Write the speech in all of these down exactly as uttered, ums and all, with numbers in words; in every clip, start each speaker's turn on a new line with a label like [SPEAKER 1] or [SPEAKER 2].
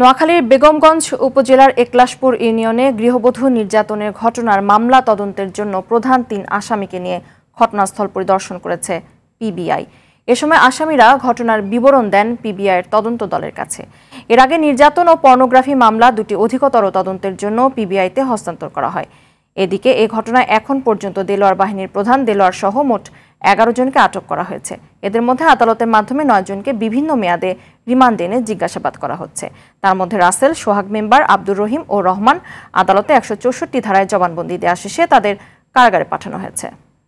[SPEAKER 1] নোয়াখালীর বেগমগঞ্জ উপজেলার একলাশপুর ইউনিয়নে গৃহবধূ নির্যাতনের ঘটনার মামলা তদন্তের জন্য প্রধান তিন আসামিকে নিয়ে ঘটনাস্থল পরিদর্শন করেছে পিবিআই। এ সময় আসামিরা ঘটনার বিবরণ দেন পিবিআইয়ের তদন্ত দলের কাছে। এর আগে নির্যাতন ও পর্নোগ্রাফি মামলা দুটি অধিকতর তদন্তের জন্য পিবিআইতে হস্তান্তর করা হয়। এদিকে এ ঘটনায় এখন পর্যন্ত দেলোয়ার বাহিনীর প্রধান দেলোয়ার সহ মোট এগারো জনকে আটক করা হয়েছে। এদের মধ্যে আদালতের মাধ্যমে নয় জনকে বিভিন্ন মেয়াদে রিমান্ডে এনে জিজ্ঞাসাবাদ করা হচ্ছে। তার মধ্যে রাসেল, সোহাগ মেম্বার, আব্দুর রহিম ও রহমান আদালতে একশো চৌষট্টি ধারায় জবানবন্দি দেওয়া শেষে তাদের কারাগারে পাঠানো হয়েছে।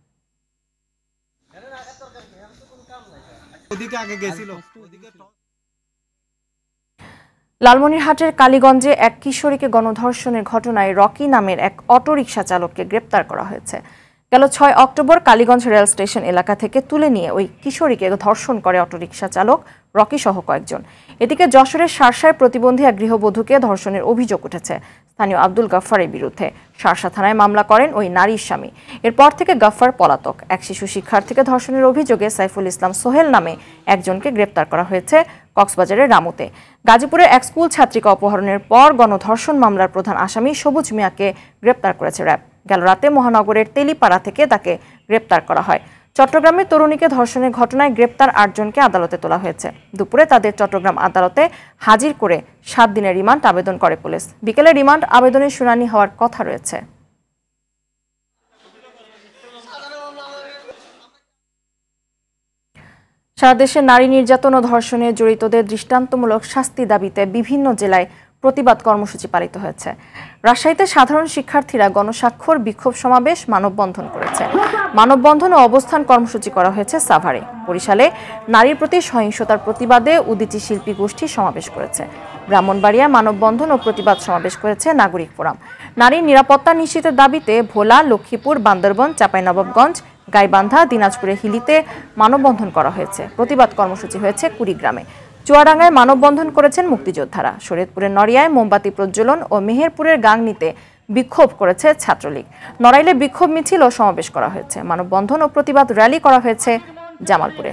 [SPEAKER 1] লালমনিরহাটের কালীগঞ্জে এক কিশোরীকে গণধর্ষণের ঘটনায় রকি নামের এক অটোরিকশা চালককে গ্রেপ্তার করা হয়েছে। গেল ছয় অক্টোবর কালীগঞ্জ রেল স্টেশন এলাকা থেকে তুলে নিয়ে ওই কিশোরীকে ধর্ষণ করে অটোরিকশা চালক রকি সহ কয়েকজন। এদিকে যশোরের শার্শায় প্রতিবন্ধী এক গৃহবধূকে ধর্ষণের অভিযোগ উঠেছে স্থানীয় আব্দুল গাফফারের বিরুদ্ধে। শার্শা থানায় মামলা করেন ওই নারীর স্বামী। এরপর থেকে গাফফার পলাতক। এক শিশু শিক্ষার্থীকে ধর্ষণের অভিযোগে সাইফুল ইসলাম সোহেল নামে একজনকে গ্রেপ্তার করা হয়েছে কক্সবাজারের রামুতে। গাজীপুরের এক স্কুল ছাত্রীকে অপহরণের পর গণধর্ষণ মামলার প্রধান আসামি সবুজ মিয়াকে গ্রেপ্তার করেছে র্যাব। গেল রাতে মহানগরের তেলিপাড়া থেকে তাকে গ্রেপ্তার করা হয়। চট্টগ্রামের তরুণীকে ধর্ষণের ঘটনায় গ্রেপ্তার আটজনকে আদালতে তোলা হয়েছে। দুপুরে তাদের চট্টগ্রাম আদালতে হাজির করে সাত দিনের রিমান্ড আবেদন করে পুলিশ। বিকেলে রিমান্ড আবেদনের শুনানি হওয়ার কথা রয়েছে। সারা দেশে নারী নির্যাতন ও ধর্ষণে জড়িতদের দৃষ্টান্তমূলক শাস্তি দাবিতে বিভিন্ন জেলায় প্রতিবাদ কর্মসূচি পালিত হয়েছে। রাজশাহীতে সাধারণ শিক্ষার্থীরা গণস্বাক্ষর, বিক্ষোভ সমাবেশ, মানববন্ধন করেছে। মানববন্ধন ও অবস্থান কর্মসূচি করা হয়েছে সাভারে। বরিশালে নারীর প্রতি সহিংসতার প্রতিবাদে উদীচী শিল্পী গোষ্ঠী সমাবেশ করেছে। ব্রাহ্মণবাড়িয়ায় মানববন্ধন ও প্রতিবাদ সমাবেশ করেছে নাগরিক ফোরাম। নারীর নিরাপত্তা নিশ্চিতের দাবিতে ভোলা, লক্ষ্মীপুর, বান্দরবান, চাঁপাইনবাবগঞ্জ, গাইবান্ধা, দিনাজপুরের হিলিতে মানববন্ধন করা হয়েছে। প্রতিবাদ কর্মসূচি হয়েছে কুড়িগ্রামে। চুয়াডাঙ্গায় মানববন্ধন করেছেন মুক্তিযোদ্ধারা। শরীয়তপুরের নড়িয়ায় মোমবাতি প্রজ্বলন ও মেহেরপুরের গাংনীতে বিক্ষোভ করেছে ছাত্রলীগ। নড়াইলে বিক্ষোভ মিছিল ও সমাবেশ করা হয়েছে। মানববন্ধন ও প্রতিবাদ র্যালি করা হয়েছে জামালপুরে।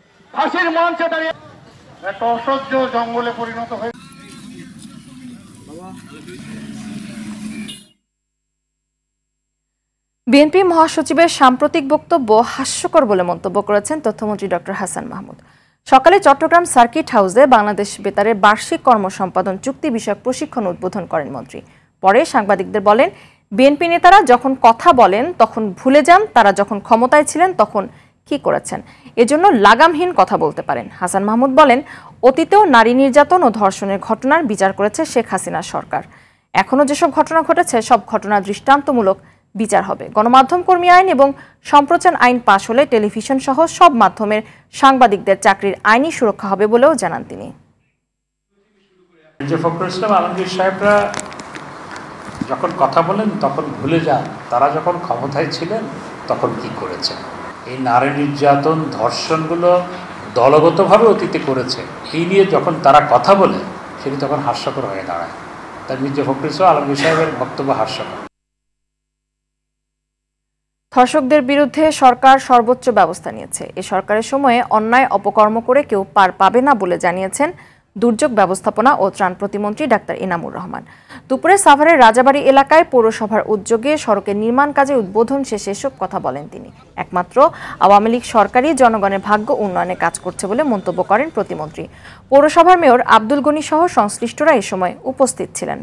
[SPEAKER 1] বিএনপি মহাসচিবের সাম্প্রতিক বক্তব্য হাস্যকর বলে মন্তব্য করেছেন তথ্যমন্ত্রী ডক্টর হাসান মাহমুদ। সকালে চট্টগ্রাম সার্কিট হাউসে বাংলাদেশ বেতারের বার্ষিক কর্মসম্পাদন চুক্তি বিষয়ক প্রশিক্ষণ উদ্বোধন করেন মন্ত্রী। পরে সাংবাদিকদের বলেন, বিএনপি নেতারা যখন কথা বলেন তখন ভুলে যান তারা যখন ক্ষমতায় ছিলেন তখন কি করেছেন, এজন্য লাগামহীন কথা বলতে পারেন। হাসান মাহমুদ বলেন, অতীতেও নারী নির্যাতন ও ধর্ষণের ঘটনার বিচার করেছে শেখ হাসিনার সরকার। এখনও যেসব ঘটনা ঘটেছে সব ঘটনা দৃষ্টান্তমূলক বিচার হবে। গণমাধ্যম কর্মী আইন এবং সম্প্রচার আইন পাশ হলে টেলিভিশন সহ সব মাধ্যমের সাংবাদিকদের চাকরির আইনি সুরক্ষা হবে বলেও জানান তিনি।
[SPEAKER 2] আলমগীর সাহেবরা যখন কথা বলেন তখন ভুলে যান তারা যখন ক্ষমতায় ছিলেন তখন কি করেছেন। এই নারী নির্যাতন, ধর্ষণগুলো দলগতভাবে অতীতে করেছে, এই নিয়ে যখন তারা কথা বলে সেটি তখন হাস্যকর হয়ে দাঁড়ায়। তাই মির্জা ফখরুল ইসলাম আলমগীর সাহেবের বক্তব্য হাস্যকর।
[SPEAKER 1] ধর্ষকদের বিরুদ্ধে সরকার সর্বোচ্চ ব্যবস্থা নিয়েছে। এ সরকারের সময়ে অন্যায় অপকর্ম করে কেউ পার পাবে না বলে জানিয়েছেন দুর্যোগ ব্যবস্থাপনা ও ত্রাণ প্রতিমন্ত্রী ডাক্তার ইনামুর রহমান। দুপুরে সাভারের রাজাবাড়ি এলাকায় পৌরসভার উদ্যোগে সড়কের নির্মাণ কাজে উদ্বোধন শেষে এসব কথা বলেন তিনি। একমাত্র আওয়ামী লীগ সরকারই জনগণের ভাগ্য উন্নয়নে কাজ করছে বলে মন্তব্য করেন প্রতিমন্ত্রী। পৌরসভার মেয়র আব্দুল গনি সহ সংশ্লিষ্টরা এ সময় উপস্থিত ছিলেন।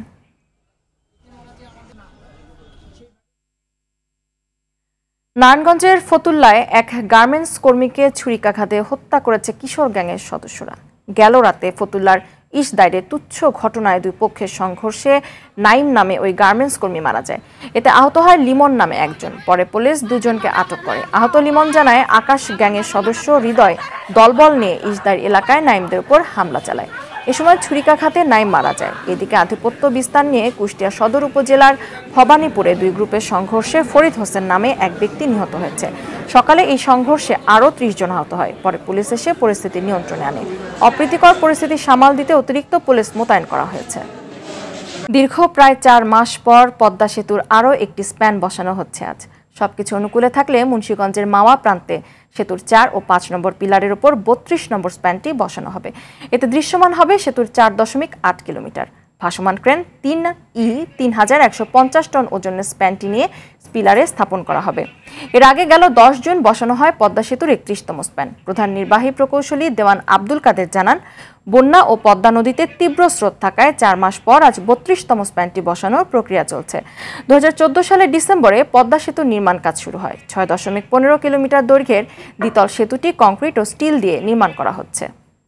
[SPEAKER 1] নারায়ণগঞ্জের ফতুল্লায় এক গার্মেন্টস কর্মীকে ছুরিকাঘাতে হত্যা করেছে কিশোর গ্যাংয়ের সদস্যরা। গেল রাতে ফতুল্লার ইসদাইরে তুচ্ছ ঘটনায় দুই পক্ষের সংঘর্ষে নাইম নামে ওই গার্মেন্টস কর্মী মারা যায়। এতে আহত হয় লিমন নামে একজন। পরে পুলিশ দুজনকে আটক করে। আহত লিমন জানায়, আকাশ গ্যাংয়ের সদস্য হৃদয় দলবল নিয়ে ইসদাইর এলাকায় নাইমদের উপর হামলা চালায়। এ সময় ছুরিকাঘাতে নাইম মারা যায়। এদিকে আধিপত্য বিস্তার নিয়ে কুষ্টিয়া সদর উপজেলার ভবানীপুরে দুই গ্রুপের সংঘর্ষে ফরিদ হোসেন নামে এক ব্যক্তি নিহত হয়েছে। সকালে এই সংঘর্ষে আরও ত্রিশ জন আহত হয়। পরে পুলিশ এসে পরিস্থিতি নিয়ন্ত্রণে আনে। অপ্রীতিকর পরিস্থিতি সামাল দিতে অতিরিক্ত পুলিশ মোতায়েন করা হয়েছে। দীর্ঘ প্রায় চার মাস পর পদ্মা সেতুর আরও একটি স্প্যান বসানো হচ্ছে আজ। সবকিছু অনুকূলে থাকলে মুন্সিগঞ্জের মাওয়া প্রান্তে সেতুর চার ও পাঁচ নম্বর পিলারের ওপর বত্রিশ নম্বর স্প্যানটি বসানো হবে। এতে দৃশ্যমান হবে সেতুর চার দশমিক আট কিলোমিটার। ভাসমান ক্রেন তিন ই তিন হাজার একশো পঞ্চাশ টন ওজনের স্প্যানটি নিয়ে পিলারে স্থাপন করা হবে। এর আগে গেল দশ জুন বসানো হয় পদ্মা সেতুর একত্রিশতম স্প্যান। প্রধান নির্বাহী প্রকৌশলী দেওয়ান আব্দুল কাদের জানান, বন্যা ও পদ্মা নদীতে তীব্র স্রোত থাকায় চার মাস পর আজ বত্রিশতম স্প্যানটি বসানোর প্রক্রিয়া চলছে। দু হাজার চোদ্দ সালের ডিসেম্বরে পদ্মা সেতুর নির্মাণ কাজ শুরু হয়। ছয় দশমিক পনেরো কিলোমিটার দৈর্ঘ্যের দ্বিতল সেতুটি কংক্রিট ও স্টিল দিয়ে নির্মাণ করা হচ্ছে।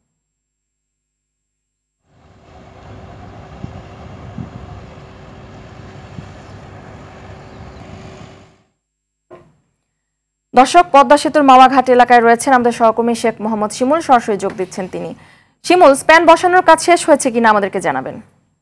[SPEAKER 1] দর্শক, পদ্মা সেতুর মাওয়াঘাট এলাকায় রয়েছেন আমাদের সহকর্মী শেখ মোহাম্মদ শিমুল, সরাসরি যোগ দিচ্ছেন তিনি। শিমুল, স্প্যান বসানোর কাজ শেষ হয়েছে কিনা আমাদেরকে জানাবেন।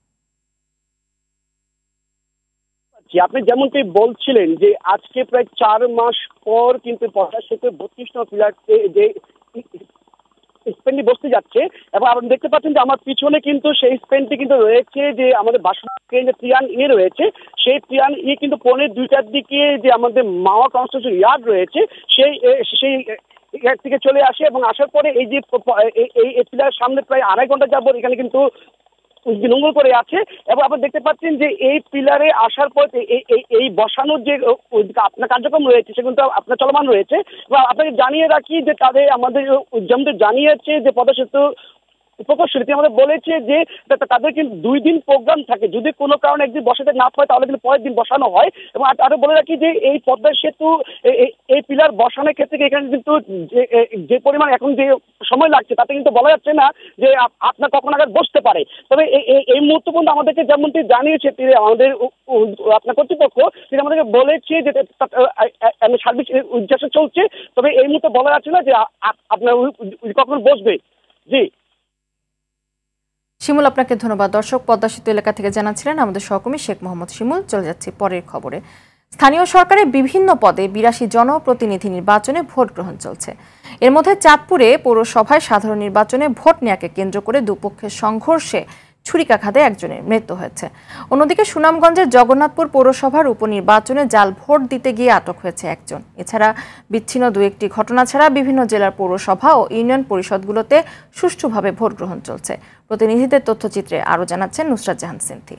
[SPEAKER 3] আপনি যেমনটি বলছিলেন যে আজকে প্রায় চার মাস পর কিন্তু পদ্মা সেতুর বত্রিশ নম্বর পিলার যে স্পেনটি বসতে যাচ্ছে এবং আপনি দেখতে পাচ্ছেন যে আমার পিছনে কিন্তু সেই স্পেনটি কিন্তু রয়েছে যে আমাদের বাসুদেব যে প্রিয়ান ই রয়েছে, সেই প্রিয়ান ই কিন্তু পৌনে দুইটার দিকে যে আমাদের মাওয়া কনস্ট্রাকশন ইয়ার্ড রয়েছে সেই সেই ইয়ার্ড থেকে চলে আসে এবং আসার পরে এই যে এই পিলার সামনে প্রায় আড়াই ঘন্টা যাবত এখানে কিন্তু বিলম্বন করে আছে এবং আপনি দেখতে পাচ্ছেন যে এই পিলারে আসার পর এই বসানোর যে আপনার কার্যক্রম রয়েছে সেগুলো তো আপনার চলমান রয়েছে। এবং আপনাকে জানিয়ে রাখি যে তাদের আমাদের যেমন জানিয়েছে যে পদ্মা সেতু প্রকৌশলী আমাদের বলেছে যে তাদের কিন্তু দুই দিন প্রোগ্রাম থাকে, যদি কোনো কারণে একদিন বসাতে না হয় তাহলে কিন্তু পরের দিন বসানো হয়। এবং আরো বলে রাখি যে এই পদ্মা সেতু এই পিলার বসানোর ক্ষেত্রে এখানে কিন্তু যে পরিমাণ এখন যে সময় লাগছে তাতে কিন্তু বলা যাচ্ছে না যে আপনার কখন আগে বসতে পারে। তবে এই মুহূর্ত পর্যন্ত আমাদেরকে যেমনটি জানিয়েছে তিনি আমাদের আপনার কর্তৃপক্ষ, তিনি আমাদেরকে বলেছে যে সার্ভিস উদ্দেশ্য চলছে, তবে এই মুহূর্তে বলা যাচ্ছে না যে আপনার কখন বসবে। জি
[SPEAKER 1] শিমুল, আপনাকে ধন্যবাদ। দর্শক, পদ্মা সেতু এলাকা থেকে জানাচ্ছিলেন আমাদের সহকর্মী শেখ মোহাম্মদ শিমুল। চলে যাচ্ছি পরের খবরে। স্থানীয় সরকারের বিভিন্ন পদে বিরাশি জনপ্রতিনিধি নির্বাচনে ভোট গ্রহণ চলছে। এর মধ্যে চাঁদপুরে পৌরসভায় সাধারণ নির্বাচনে ভোট নেয়াকে কেন্দ্র করে দুপক্ষের সংঘর্ষে ছুরিকাঘাতে একজনের মৃত্যু হয়েছে। অন্যদিকে সুনামগঞ্জের জগন্নাথপুর পৌরসভার উপনির্বাচনে জাল ভোট দিতে গিয়ে আটক হয়েছে একজন। এছাড়া বিচ্ছিন্ন দু একটি ঘটনা ছাড়া বিভিন্ন জেলার পৌরসভা ও ইউনিয়ন পরিষদগুলোতে সুষ্ঠুভাবে ভোট গ্রহণ চলছে। প্রতিনিধিদের তথ্যচিত্রে আরও জানাচ্ছেন নুসরাত জাহান সিনথি।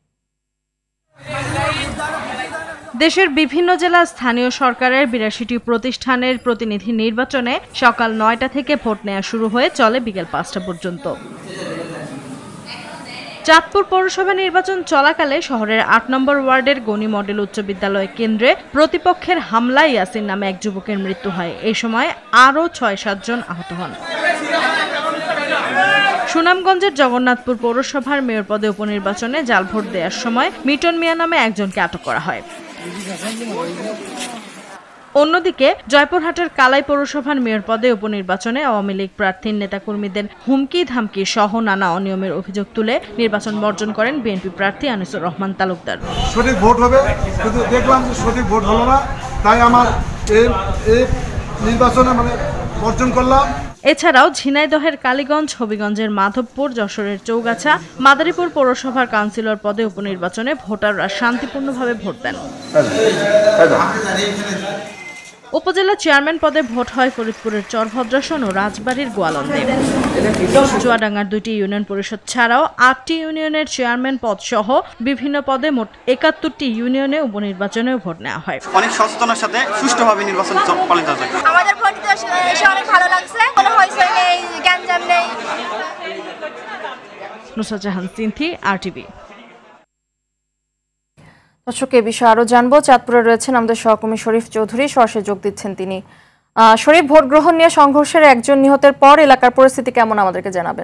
[SPEAKER 4] দেশের বিভিন্ন জেলা স্থানীয় সরকারের বিরাশিটি প্রতিষ্ঠানের প্রতিনিধি নির্বাচনে সকাল নয়টা থেকে ভোট নেওয়া শুরু হয়ে চলে বিকেল পাঁচটা পর্যন্ত। চাঁদপুর পৌরসভা নির্বাচন চলাকালে শহরের আট নম্বর ওয়ার্ডের গনি মডেল উচ্চ বিদ্যালয় কেন্দ্রে প্রতিপক্ষের হামলায় ইয়াসিন নামে এক যুবকের মৃত্যু হয়। এই সময় আরও ছয় সাতজন আহত হন। সুনামগঞ্জের জগন্নাথপুর পৌরসভার মেয়র পদে উপনির্বাচনে জাল ভোট দেওয়ার সময় মিটন মিয়া নামে একজনকে আটক করা হয়। অন্যদিকে জয়পুরহাটের কালাই পৌরসভার মেয়র পদে উপনির্বাচনে আওয়ামী লীগ প্রার্থীর নেতাকর্মীদের হুমকি ধামকি সহ নানা অনিয়মের অভিযোগ তুলে নির্বাচন বর্জন করেন বিএনপি প্রার্থী আনিসুর রহমান তালুকদার।
[SPEAKER 5] সঠিক ভোট হবে, কিন্তু দেখলাম যে সঠিক ভোট হলো না, তাই আমার এই নির্বাচনে মানে বর্জন করলাম।
[SPEAKER 4] এছাড়াও ঝিনাইদহের কালীগঞ্জ, হবিগঞ্জের মাধবপুর, যশোরের চৌগাছা, মাদারীপুর পৌরসভার কাউন্সিলর পদে উপনির্বাচনে ভোটাররা শান্তিপূর্ণভাবে ভোট দেন। উপজেলা চেয়ারম্যান পদে ভোট হয় ফরিদপুরের চরভদ্রাসন ও রাজবাড়ীর গোয়ালন্দে। চুয়াডাঙ্গার দুইটি ইউনিয়ন পরিষদ ছাড়াও আটটি ইউনিয়নের চেয়ারম্যান পদ সহ বিভিন্ন পদে মোট একাত্তরটি ইউনিয়নে উপনির্বাচনেও ভোট নেওয়া হয়।
[SPEAKER 6] অনেক সচেতনার সাথে সুষ্ঠুভাবে নির্বাচন পালিত হয়।
[SPEAKER 7] আমাদের ভোট দিতে এসে অনেক ভালো লাগছে, কোনো হইচই নেই, গ্যাঞ্জাম নেই।
[SPEAKER 4] নুসরাত জাহান সিনথি, আরটিভি।
[SPEAKER 1] দর্শক, এ বিষয়ে আরো জানবো। চাঁদপুরে রয়েছেন আমাদের সহকর্মী শরীফ চৌধুরী, সরাসরি যোগ দিচ্ছেন তিনি। শরীফ, ভোট গ্রহণ নিয়ে সংঘর্ষের একজন নিহতের পর এলাকার পরিস্থিতি কেমন আমাদেরকে জানাবেন।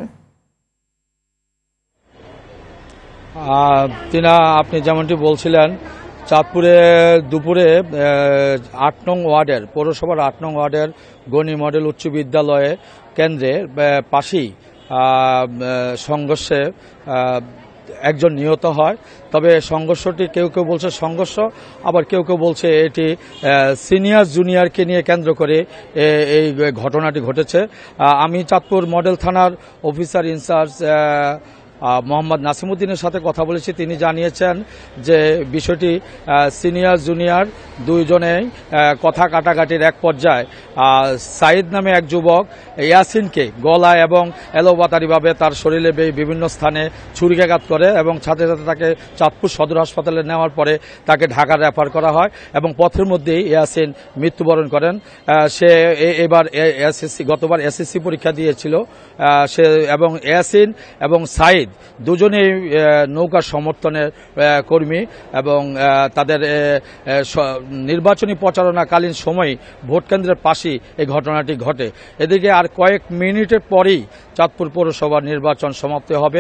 [SPEAKER 8] তিনা আপনি যেমনটি বলছিলেন, চাঁদপুরে দুপুরে আট নং ওয়ার্ডের পৌরসভার আট নং ওয়ার্ডের গনি মডেল উচ্চ বিদ্যালয়ে কেন্দ্রে পাশেই সংঘর্ষে একজন নিহত হয়। তবে সংঘর্ষটি কেউ কেউ বলছে সংঘর্ষ, আবার কেউ কেউ বলছে এটি সিনিয়র জুনিয়রকে নিয়ে কেন্দ্র করে এই ঘটনাটি ঘটেছে। আমি চাঁদপুর মডেল থানার অফিসার ইনচার্জ মোহাম্মদ নাসিমউদ্দিনের সাথে কথা বলেছি। তিনি জানিয়েছেন যে বিষয়টি সিনিয়র জুনিয়র দুইজনেই কথা কাটাকাটির এক পর্যায়ে সাইদ নামে এক যুবক ইয়াসিনকে গলা এবং এলোপাতারিভাবে তার শরীরে বিভিন্ন স্থানে ছুরিকাঘাত করে এবং সাথে সাথে তাকে চাঁদপুর সদর হাসপাতালে নেওয়ার পরে তাকে ঢাকা রেফার করা হয় এবং পথের মধ্যেই ইয়াসিন মৃত্যুবরণ করেন। সে এবার এসএসসি গতবার এসএসসি পরীক্ষা দিয়েছিল সে এবং ইয়াসিন এবং সাইদ দুজনেই নৌকা সমর্থনের কর্মী এবং তাদের নির্বাচনী প্রচারণাকালীন সময় ভোট কেন্দ্রের পাশেই এই ঘটনাটি ঘটে। এদিকে আর কয়েক মিনিটের পরেই চাঁদপুর পৌরসভার নির্বাচন সমাপ্ত হবে।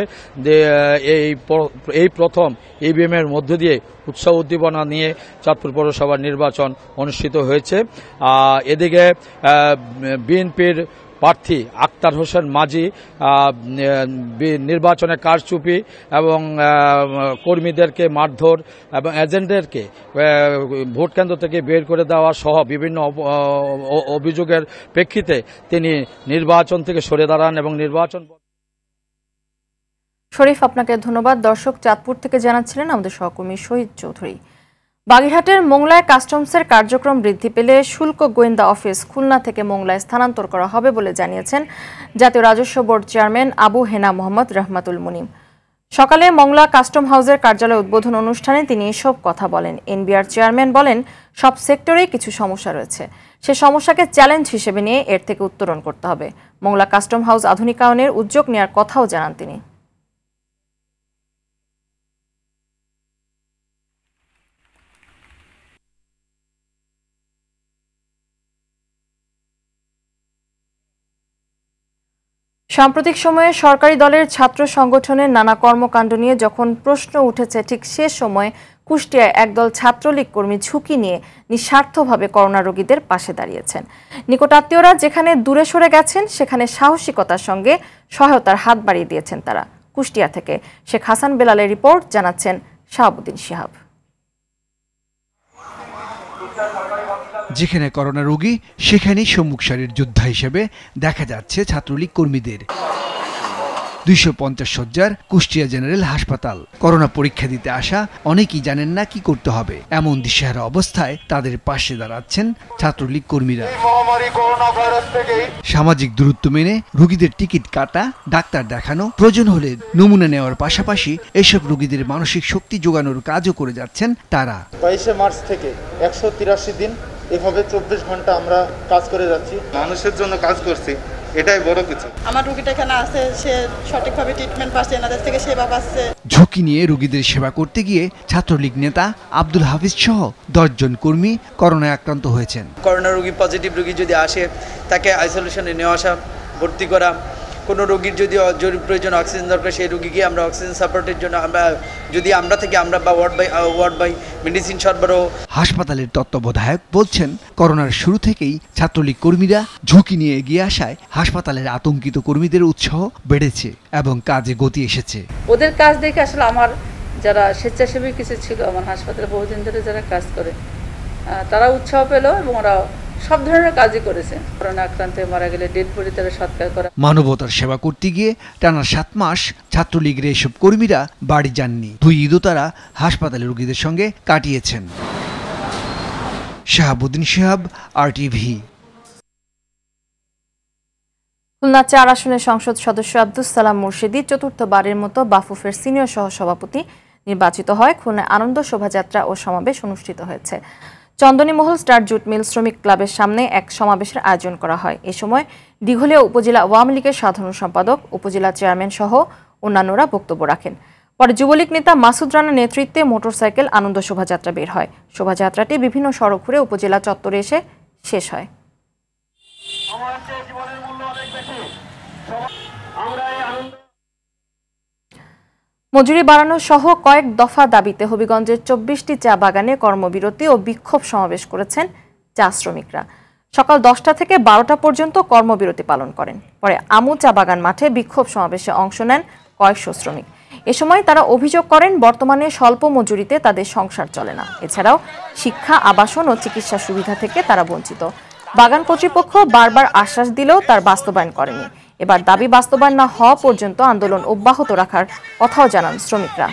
[SPEAKER 8] এই প্রথম ইভিএমের মধ্য দিয়ে উৎসাহ উদ্দীপনা নিয়ে চাঁদপুর পৌরসভার নির্বাচন অনুষ্ঠিত হয়েছে। এদিকে বিএনপির প্রার্থী আক্তার হোসেন মাঝি নির্বাচনে কারচুপি এবং কর্মীদেরকে মারধর এবং এজেন্টদেরকে ভোট কেন্দ্র থেকে বের করে দেওয়া সহ বিভিন্ন অভিযোগের প্রেক্ষিতে তিনি নির্বাচন থেকে সরে দাঁড়ান এবং নির্বাচন।
[SPEAKER 1] শরীফ, আপনাকে ধন্যবাদ। দর্শক, চাঁদপুর থেকে জানাচ্ছিলেন আমাদের সহকর্মী শহীদ চৌধুরী। বাগেরহাটের মোংলায় কাস্টমসের কার্যক্রম বৃদ্ধি পেলে শুল্ক গোয়েন্দা অফিস খুলনা থেকে মোংলায় স্থানান্তর করা হবে বলে জানিয়েছেন জাতীয় রাজস্ব বোর্ড চেয়ারম্যান আবু হেনা মোহাম্মদ রহমাতুল মুনিম। সকালে মোংলা কাস্টম হাউসের কার্যালয় উদ্বোধন অনুষ্ঠানে তিনি এসব কথা বলেন। এনবিআর চেয়ারম্যান বলেন, সব সেক্টরেই কিছু সমস্যা রয়েছে, সে সমস্যাকে চ্যালেঞ্জ হিসেবে নিয়ে এর থেকে উত্তরণ করতে হবে। মোংলা কাস্টম হাউস আধুনিকায়নের উদ্যোগ নেওয়ার কথাও জানান তিনি। সাম্প্রতিক সময়ে সরকারি দলের ছাত্র সংগঠনের নানা কর্মকাণ্ড নিয়ে যখন প্রশ্ন উঠেছে, ঠিক সে সময় কুষ্টিয়ায় একদল ছাত্রলীগ কর্মী ঝুঁকি নিয়ে নিঃস্বার্থভাবে করোনা রোগীদের পাশে দাঁড়িয়েছেন। নিকটাত্মীয়রা যেখানে দূরে সরে গেছেন সেখানে সাহসিকতার সঙ্গে সহায়তার হাত বাড়িয়ে দিয়েছেন তারা। কুষ্টিয়া থেকে শেখ হাসান বেলালের রিপোর্ট, জানাচ্ছেন শাহাবুদ্দিন শিহাব।
[SPEAKER 9] যেখানে করোনা রোগী সেখানেই সম্মুখ সারির যোদ্ধা হিসেবে দেখা যাচ্ছে ছাত্রলীগ কর্মীদের। দুইশো পঞ্চাশ শয্যার কুষ্টিয়া জেনারেল হাসপাতাল। করোনা পরীক্ষা দিতে আসা অনেকেই জানেন না কি করতে হবে, এমন দিশেহারা অবস্থায় তাদের পাশে দাঁড়াচ্ছেন ছাত্রলীগ কর্মীরা। সামাজিক দূরত্ব মেনে রোগীদের টিকিট কাটা, ডাক্তার দেখানো, প্রয়োজন হলে নমুনা নেওয়ার পাশাপাশি এসব রোগীদের মানসিক শক্তি যোগানোর কাজও করে যাচ্ছেন তারা।
[SPEAKER 10] বাইশে মার্চ থেকে একশো তিরাশি দিন এভাবে চব্বিশ ঘন্টা আমরা কাজ করে যাচ্ছি, মানুষের জন্য কাজ করছি, এটাই বড় কিছু। আমার রোগীটা এখানে আছে, সে সঠিকভাবে ট্রিটমেন্ট পাচ্ছে, এনাদের থেকে সেবা পাচ্ছে।
[SPEAKER 9] ঝুঁকি নিয়ে রোগীদের সেবা করতে গিয়ে ছাত্রলীগ নেতা আব্দুল হাফিজ সহ দশজন কর্মী করোনায় আক্রান্ত হয়েছেন।
[SPEAKER 11] করোনা রোগী পজিটিভ রোগী যদি আসে তাকে আইসোলেশনে নিয়ে আসা, ভর্তি করা, কোনো রোগীর যদি জরুরি প্রয়োজন অক্সিজেন দরকার সেই রোগীকে আমরা অক্সিজেন সাপোর্টের জন্য আমরা যদি আমরা থেকে আমরা বা ward by ward by medicine সরবরাহ।
[SPEAKER 9] হাসপাতালের তত্ত্বাবধায়ক বলছেন, করোনার শুরু থেকেই ছাত্রলীগ কর্মীরা ঝুঁকি নিয়ে এগিয়ে আসায় হাসপাতালের আতঙ্কিত কর্মীদের উৎসাহ বেড়েছে এবং কাজে গতি এসেছে।
[SPEAKER 12] ওদের কাজ দেখে আসলে আমার যারা স্বেচ্ছাসেবী কিছু ছিল আমার হাসপাতালে বহুদিন ধরে যারা কাজ করে তারা উৎসাহ পেল এবং ওরা সব ধরনের কাজই করেছে। করোনা আক্রান্তে মারা গেলে ডেড বডি তারা সৎকার করা।
[SPEAKER 9] মানবতার সেবা করতে গিয়ে টানা সাত মাস ছাত্রলীগের এসব কর্মীরা বাড়ি যাননি। দুই ঈদও তারা হাসপাতালে রোগীদের সঙ্গে কাটিয়েছেন। Shahabuddin Shihab, R TV.
[SPEAKER 1] খুলনা চার আসনের সংসদ সদস্য আব্দুস সালাম মুর্শিদি চতুর্থবারের মতো বাফুফের সিনিয়র সহসভাপতি নির্বাচিত হয়। খুলনায় আনন্দ শোভাযাত্রা ও সমাবেশ অনুষ্ঠিত হয়েছে। চন্দনীমহল স্টার জুট মিল শ্রমিক ক্লাবের সামনে এক সমাবেশের আয়োজন করা হয়। এ সময় দিঘলিয়া উপজেলা আওয়ামী লীগের সাধারণ সম্পাদক, উপজেলা চেয়ারম্যান সহ অন্যান্যরা বক্তব্য রাখেন। পরে যুবলীগ নেতা মাসুদ রানার নেতৃত্বে মোটরসাইকেল আনন্দ শোভাযাত্রা বের হয়। শোভাযাত্রাটি বিভিন্ন সড়ক ঘুরে উপজেলা চত্বরে এসে শেষ হয়। মজুরি বাড়ানো সহ কয়েক দফা দাবিতে হবিগঞ্জের চব্বিশটি চা বাগানে কর্মবিরতি ও বিক্ষোভ সমাবেশ করেছেন চা শ্রমিকরা। সকাল দশটা থেকে বারোটা পর্যন্ত কর্মবিরতি পালন করেন। পরে আমু চা বাগান মাঠে বিক্ষোভ সমাবেশে অংশ নেন কয়েকশো শ্রমিক। এ সময় তারা অভিযোগ করেন, বর্তমানে স্বল্প মজুরিতে তাদের সংসার চলে না। এছাড়াও শিক্ষা, আবাসন ও চিকিৎসা সুবিধা থেকে তারা বঞ্চিত। বাগান কর্তৃপক্ষ বারবার আশ্বাস দিলেও তার বাস্তবায়ন করেনি। এবার দাবি বাস্তবায়ন না হওয়া পর্যন্ত আন্দোলন অব্যাহত রাখার কথাও জানান শ্রমিকরা।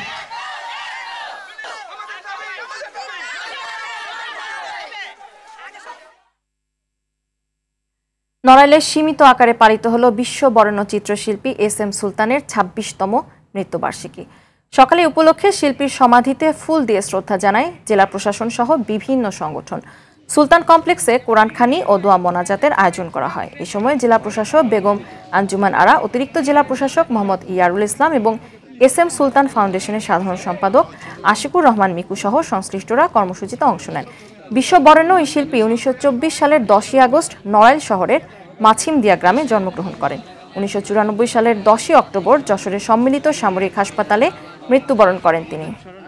[SPEAKER 1] নড়াইলে সীমিত আকারে পালিত হলো বিশ্ব বরেণ্য চিত্রশিল্পী এস এম সুলতানের ছাব্বিশতম মৃত্যুবার্ষিকী। সকালে উপলক্ষে শিল্পীর সমাধিতে ফুল দিয়ে শ্রদ্ধা জানায় জেলা প্রশাসন সহ বিভিন্ন সংগঠন। সুলতান কমপ্লেক্সে কোরআনখানি ও দোয়া মোনাজাতের আয়োজন করা হয়। এ সময় জেলা প্রশাসক বেগম আঞ্জুমান আরা, অতিরিক্ত জেলা প্রশাসক মোহাম্মদ ইয়ারুল ইসলাম এবং এস এম সুলতান ফাউন্ডেশনের সাধারণ সম্পাদক আশিকুর রহমান মিকু সহ সংশ্লিষ্টরা কর্মসূচিতে অংশ নেন। বিশ্ববরেণ্য এই শিল্পী উনিশশো চব্বিশ সালের দশই আগস্ট নড়াইল শহরের মাছিমদিয়া গ্রামে জন্মগ্রহণ করেন। উনিশশো চুরানব্বই সালের দশই অক্টোবর যশোরের সম্মিলিত সামরিক হাসপাতালে মৃত্যুবরণ করেন তিনি।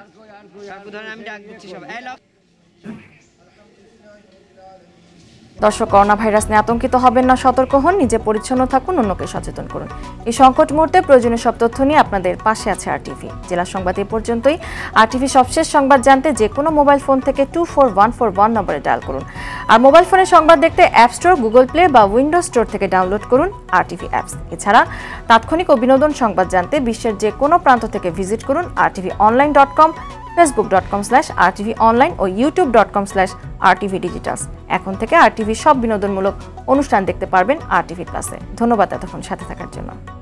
[SPEAKER 1] দর্শক, করোনা ভাইরাস নিয়ে আতঙ্কিত হবেন না, সতর্ক হন, নিজে পরিচ্ছন্ন থাকুন, অন্যকে সচেতন করুন। এই সংকট মুহূর্তে প্রয়োজনীয় সব তথ্য নিয়ে আপনাদের পাশে আছে আরটিভি। জেলা সংবাদ এ পর্যন্তই। আরটিভি সবশেষ সংবাদ জানতে যে কোনো মোবাইল ফোন থেকে two four one four one নম্বরে ডায়াল করুন। আর মোবাইল ফোনে সংবাদ দেখতে অ্যাপ স্টোর, গুগল প্লে বা উইন্ডোজ স্টোর থেকে ডাউনলোড করুন আরটিভি অ্যাপস। এছাড়া তাৎক্ষণিক ও বিনোদন সংবাদ জানতে বিশ্বের যে কোনো প্রান্ত থেকে ভিজিট করুন RTV online dot com, Facebook dot com slash RTV online ও YouTube dot com slash RTV digitals. এখন থেকে আরটিভি সব বিনোদনমূলক অনুষ্ঠান দেখতে পারবেন আরটিভি প্লাসে। ধন্যবাদ এতক্ষণ সাথে থাকার জন্য।